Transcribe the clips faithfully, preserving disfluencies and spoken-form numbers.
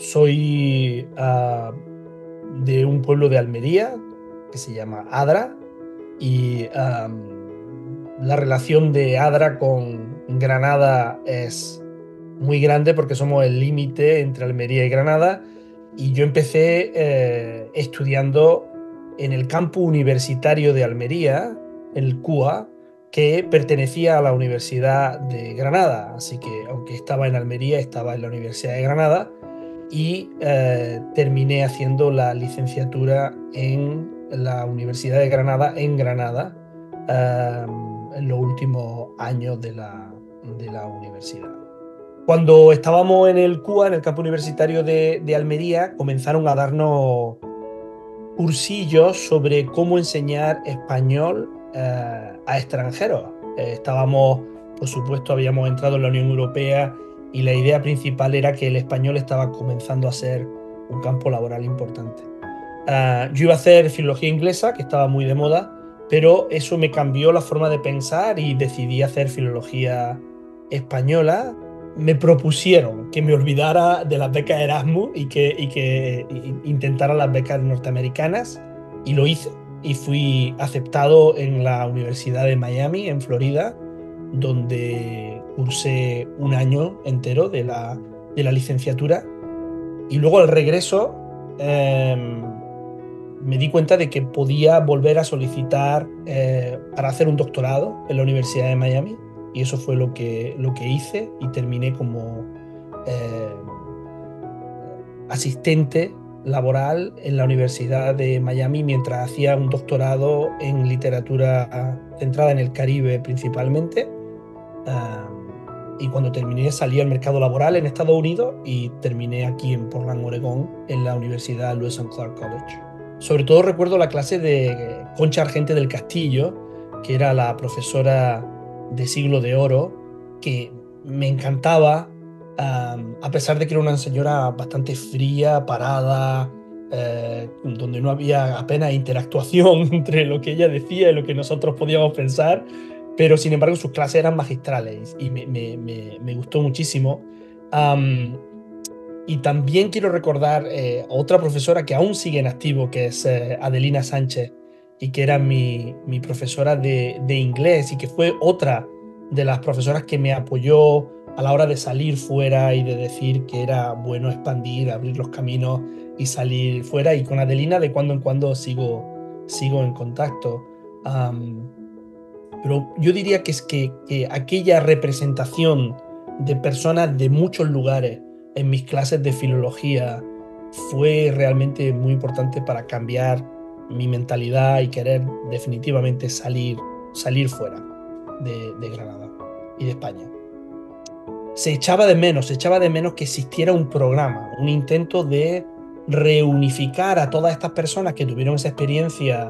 soy uh, de un pueblo de Almería que se llama Adra y um, la relación de Adra con Granada es muy grande porque somos el límite entre Almería y Granada y yo empecé eh, estudiando en el campus universitario de Almería, el CUA, que pertenecía a la Universidad de Granada, así que aunque estaba en Almería, estaba en la Universidad de Granada y eh, terminé haciendo la licenciatura en la Universidad de Granada, en Granada, eh, en los últimos años de la, de la universidad. Cuando estábamos en el CUA, en el campo universitario de, de Almería, comenzaron a darnos cursillos sobre cómo enseñar español eh, a extranjeros. Eh, estábamos, por supuesto, habíamos entrado en la Unión Europea y la idea principal era que el español estaba comenzando a ser un campo laboral importante. Uh, yo iba a hacer filología inglesa, que estaba muy de moda, pero eso me cambió la forma de pensar y decidí hacer filología española. Me propusieron que me olvidara de las becas Erasmus y que, y que intentara las becas norteamericanas, y lo hice y fui aceptado en la Universidad de Miami, en Florida, donde cursé un año entero de la, de la licenciatura, y luego al regreso eh, me di cuenta de que podía volver a solicitar eh, para hacer un doctorado en la Universidad de Miami, y eso fue lo que, lo que hice y terminé como eh, asistente laboral en la Universidad de Miami mientras hacía un doctorado en literatura centrada en el Caribe principalmente. Um, y cuando terminé salí al mercado laboral en Estados Unidos y terminé aquí en Portland, Oregón, en la Universidad Lewis and Clark College. Sobre todo recuerdo la clase de Concha Argente del Castillo, que era la profesora de Siglo de Oro, que me encantaba, um, a pesar de que era una señora bastante fría, parada, eh, donde no había apenas interactuación entre lo que ella decía y lo que nosotros podíamos pensar, pero sin embargo sus clases eran magistrales y me, me, me, me gustó muchísimo. Um, y también quiero recordar eh, a otra profesora que aún sigue en activo, que es eh, Adelina Sánchez, y que era mi, mi profesora de, de inglés y que fue otra de las profesoras que me apoyó a la hora de salir fuera y de decir que era bueno expandir, abrir los caminos y salir fuera. Y con Adelina de cuando en cuando sigo, sigo en contacto. Um, pero yo diría que es que, que aquella representación de personas de muchos lugares en mis clases de filología fue realmente muy importante para cambiar mi mentalidad y querer definitivamente salir, salir fuera de, de Granada y de España. Se echaba de menos, se echaba de menos que existiera un programa, un intento de reunificar a todas estas personas que tuvieron esa experiencia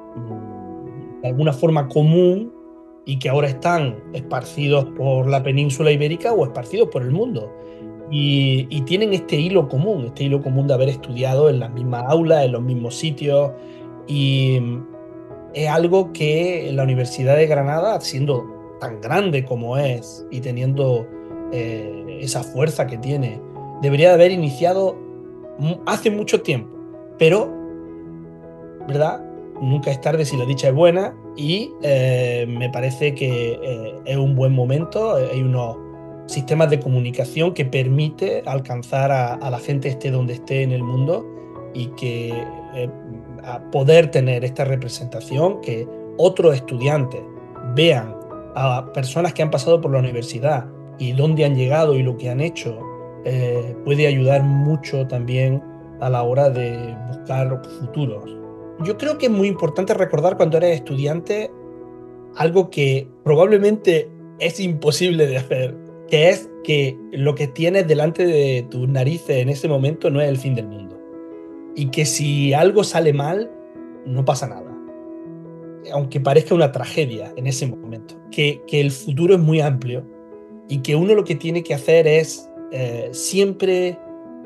de alguna forma común y que ahora están esparcidos por la península ibérica o esparcidos por el mundo. Y, y tienen este hilo común, este hilo común de haber estudiado en las mismas aulas, en los mismos sitios. Y es algo que la Universidad de Granada, siendo tan grande como es y teniendo eh, esa fuerza que tiene, debería de haber iniciado hace mucho tiempo. Pero, ¿verdad? Nunca es tarde si la dicha es buena, y eh, me parece que eh, es un buen momento. Hay unos sistemas de comunicación que permite alcanzar a, a la gente esté donde esté en el mundo, y que eh, a poder tener esta representación, que otros estudiantes vean a personas que han pasado por la universidad y dónde han llegado y lo que han hecho, eh, puede ayudar mucho también a la hora de buscar futuros. Yo creo que es muy importante recordar cuando eres estudiante algo que probablemente es imposible de hacer, que es que lo que tienes delante de tus narices en ese momento no es el fin del mundo. Y que si algo sale mal, no pasa nada. Aunque parezca una tragedia en ese momento. Que, que el futuro es muy amplio y que uno lo que tiene que hacer es eh, siempre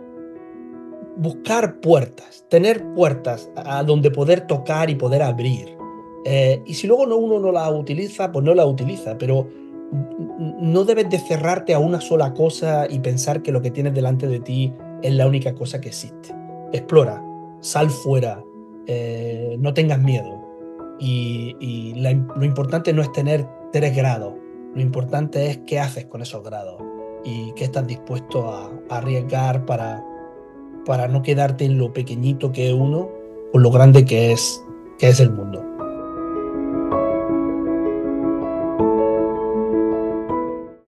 buscar puertas, tener puertas a donde poder tocar y poder abrir. Eh, y si luego no, uno no las utiliza, pues no las utiliza, pero no debes de cerrarte a una sola cosa y pensar que lo que tienes delante de ti es la única cosa que existe. Explora, sal fuera, eh, no tengas miedo. Y, y la, lo importante no es tener tres grados, lo importante es qué haces con esos grados y qué estás dispuesto a, a arriesgar para, para no quedarte en lo pequeñito que es uno o lo grande que es, que es el mundo.